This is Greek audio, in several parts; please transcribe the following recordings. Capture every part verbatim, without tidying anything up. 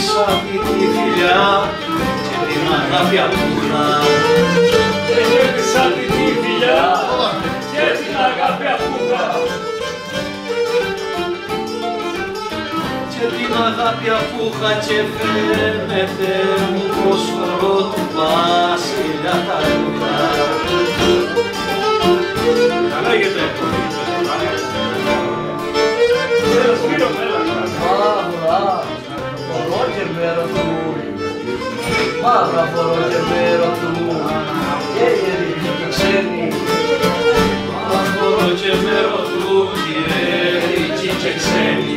έδειξα τη φιλιά και την αγάπη απούχα. Έδειξα τη φιλιά και την αγάπη απούχα. Και την αγάπη απούχα και φαίνεται μου πως φορώ του Βασιλιά τα ρούχα. Καλά γίνεται. Έλα Σπύρο, έλα. Μαύρα φορώ και μέρο του, μαύρα φορώ και μέρο του, και οι ελληνικοί και ξένοι. Μαύρα φορώ και μέρο του, και οι ελληνικοί και ξένοι.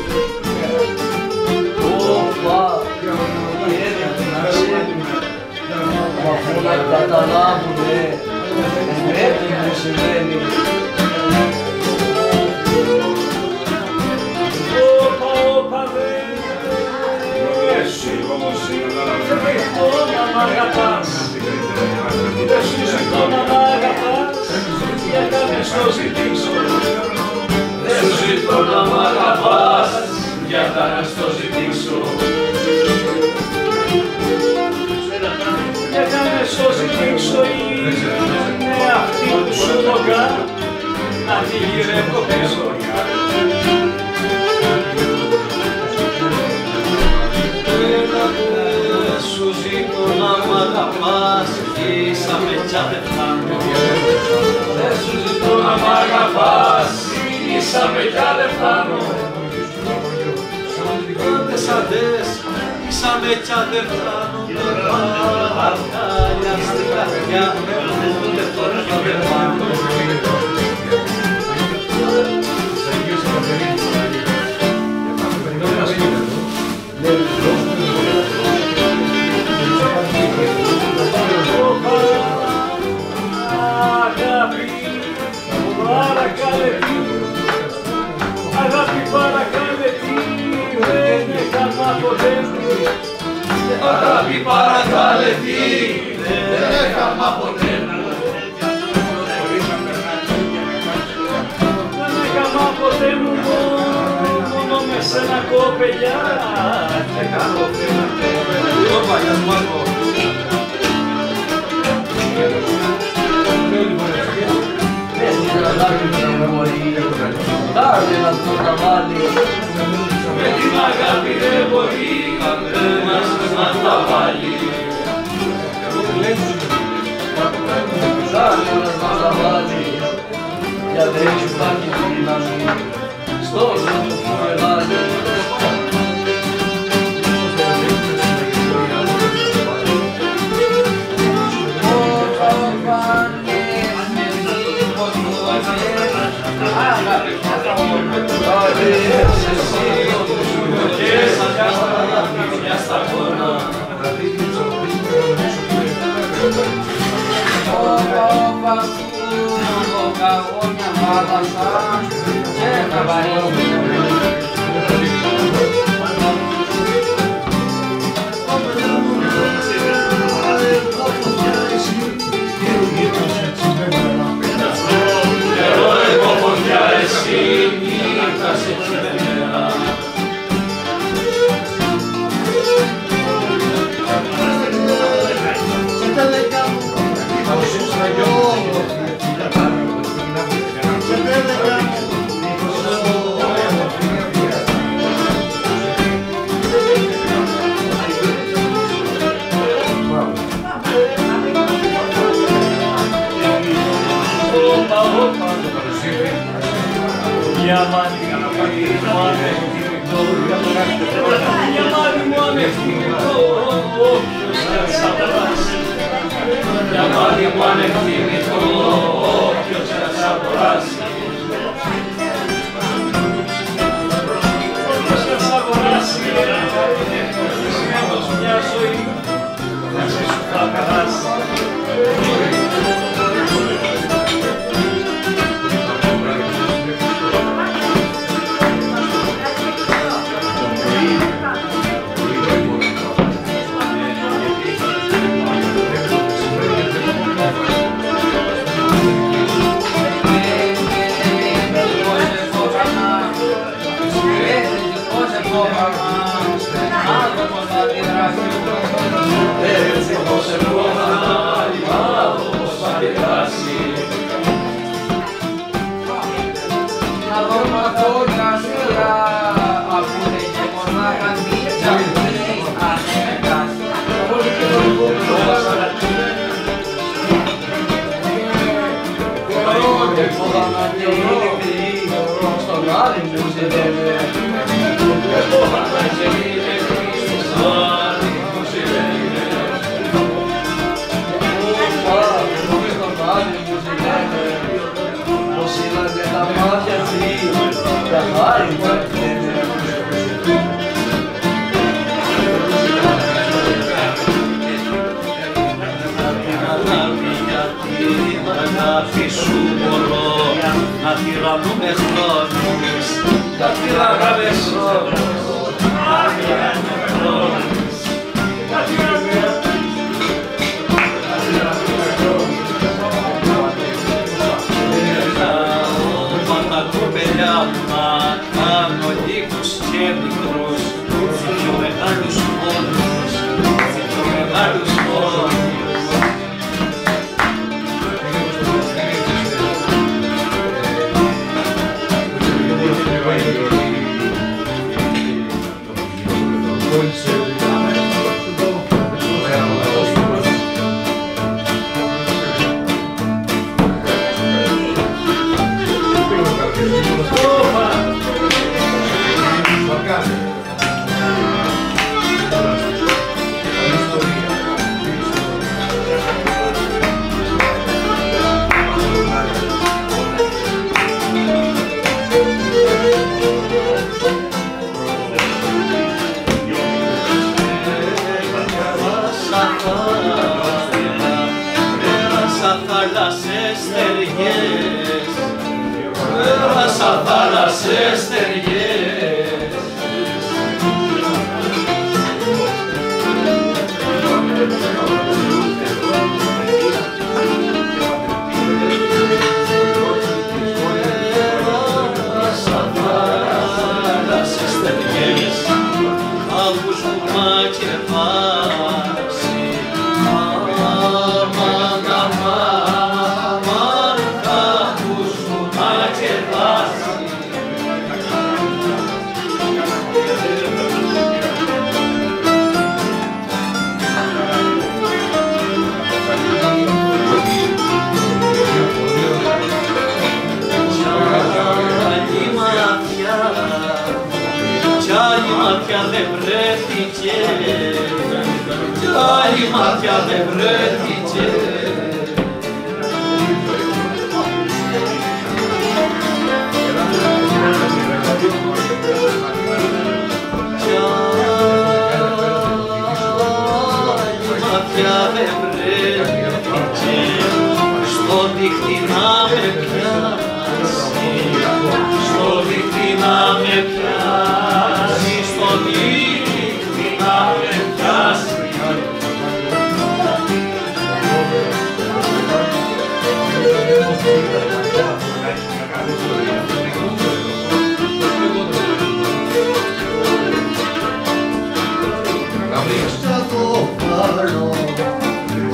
Όπα, οι ελληνικοί και ξένοι, μα αφού να καταλάβουνε, εμένα τι μου σημαίνει. Ζητώ να μ' αγαπάς, δεν σου ζητώ να μ' αγαπάς, για κάνε στο ζητήσω. Δεν σου ζητώ να μ' αγαπάς, για κάνε στο ζητήσω. Για κάνε στο ζητήσω είναι αυτή που σου το κάνω, να τη γυρεύω πίσω. Σου ζητώ να μ' αγαπάς, ήσαμε κι αν δεν φτάνω. Δεν σου ζητώ να μ' αγαπάς, ήσαμε κι αν δεν φτάνω. Άντες αντές, ήσαμε κι αν δεν φτάνω. Παρκάλια στην καρδιά, ούτε τώρα θα δεν πάνω. Αγάπη παρακάλε τι, δεν έκανα ποτέ μου. Αγάπη παρακάλε τι, δεν έκανα ποτέ μου. Δεν έκανα ποτέ μου, μόνο με σένα κοπελιά. Δεν έκανα ποτέ μου. Ο παλιάς Μάρκο. Κάνε να το καβάλι. Με την αγάπη δεν μπορεί κανένας να τα βάλει. Κάνε να το καβάλι. Για δεν υπάρχει δύναμη στο ζώο που μεγάλη. Διαμάδι μου ανεκτήμητο, όποιος θα σ' αγοράσει. Όποιος θα σ' αγοράσει, σημαίνοντας μια ζωή, μαζί σου θα περάσει. Cosa Έτσι πως επόμενα πως θα περάσει. Να δω μακόλια σειρά, ακούνε και μονάχα νύχτα, ανέμετας. Πολύ και το λίγο και πόδανα και ηλεκτρή, στον άλλη μου ζητεύε. Και πόδανα και ηλεκτρή, στον άλλη μου ζητεύε. Στον άλλη μου ζητεύε. Πως είδανε τα μάτια τσι, για χάρη μου έφτιανε. Αγάπη σου μπορώ να τυραννούμε χρόνους, να τυραννούμε χρόνους, να τυραννούμε χρόνους, να τυραννούμε χρόνους. Πάντα κοπελιά μου να κάνω λίγους και μικρούς, σε πιο μεγάλους πόνους, σε πιο μεγάλους πόνους. Θάλασσες στεριές, πέρασα θάλασσες στεριές. Πέρασα θάλασσες στεριές, άκους μου μακεβάσει. Δεν βρέθηκε, κι άλλη μάτια δεν βρέθηκε. Κι άλλη μάτια δεν βρέθηκε, στο δίχτυ να με πιάσει, στο δίχτυ να με πιάσει, στο δίχτυ να με πιάσει. Θα το πάρω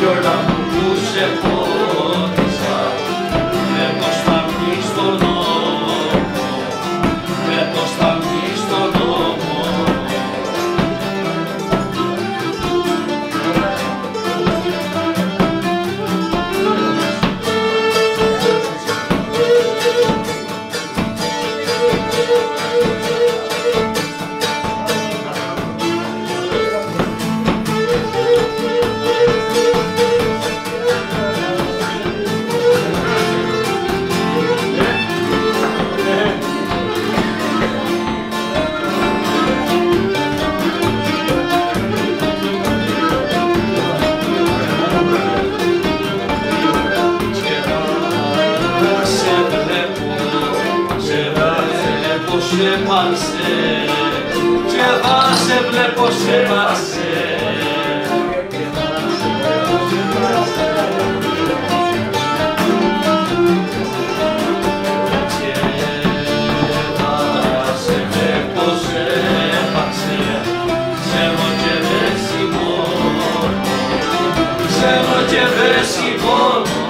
κιόλα μου που σε φώτισα, με το σταυρί στον νόμο, με το σταυρί στον νόμο. Σε πάσε, και θα σε βλέπω σε πάσε. Και θα σε βλέπω σε πάσε, ξέρω και δεν συμμόρω, ξέρω και δεν συμμόρω.